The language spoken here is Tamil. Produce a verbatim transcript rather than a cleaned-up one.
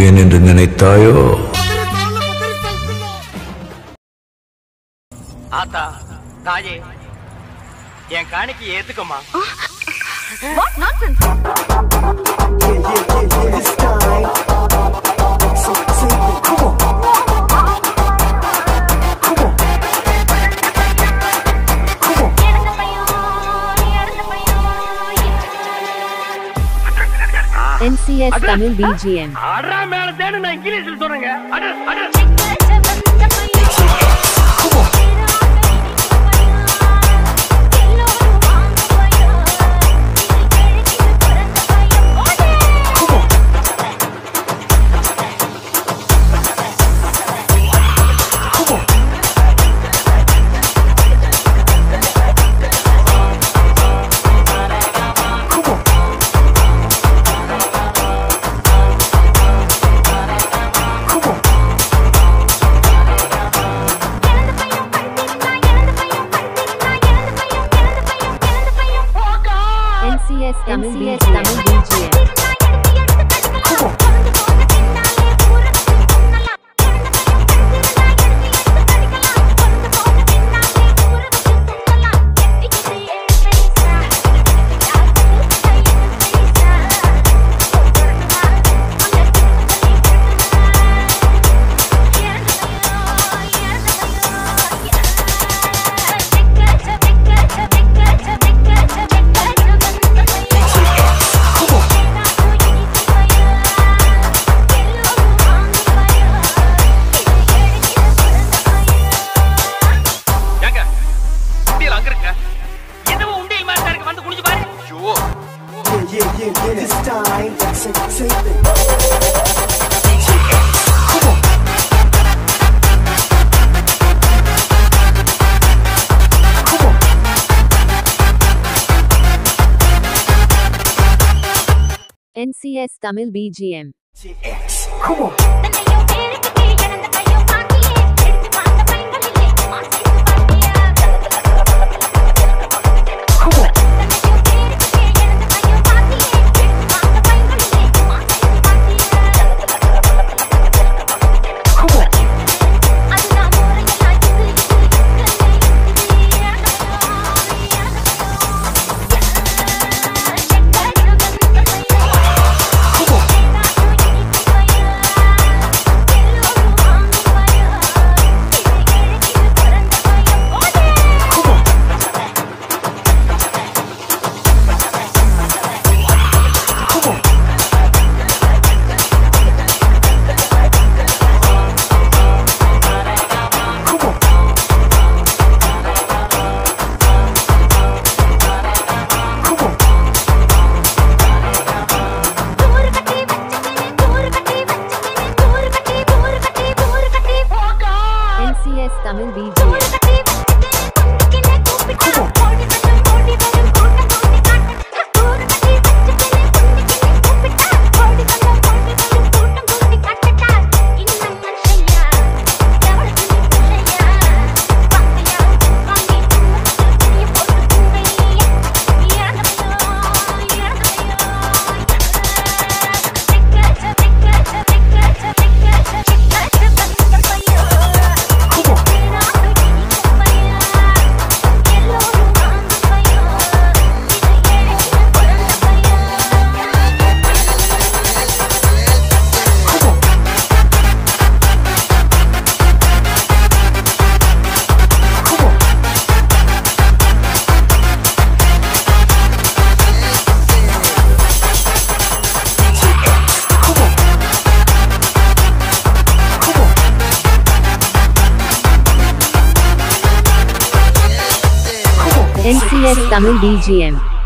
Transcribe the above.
விடுவேன் என்று நினைத்தாயோ? ஆத்தா தாயே என் காணிக்கு ஏத்துக்கமா. What nonsense? N C S Tamil B G M. அடரா மேல தேடு நான் இங்கிலீஷ்ல சொல்றேங்க. அட அட Tamil B G M. N C S Tamil B G M. Come on. Tamil B G M. N C S Tamil B G M.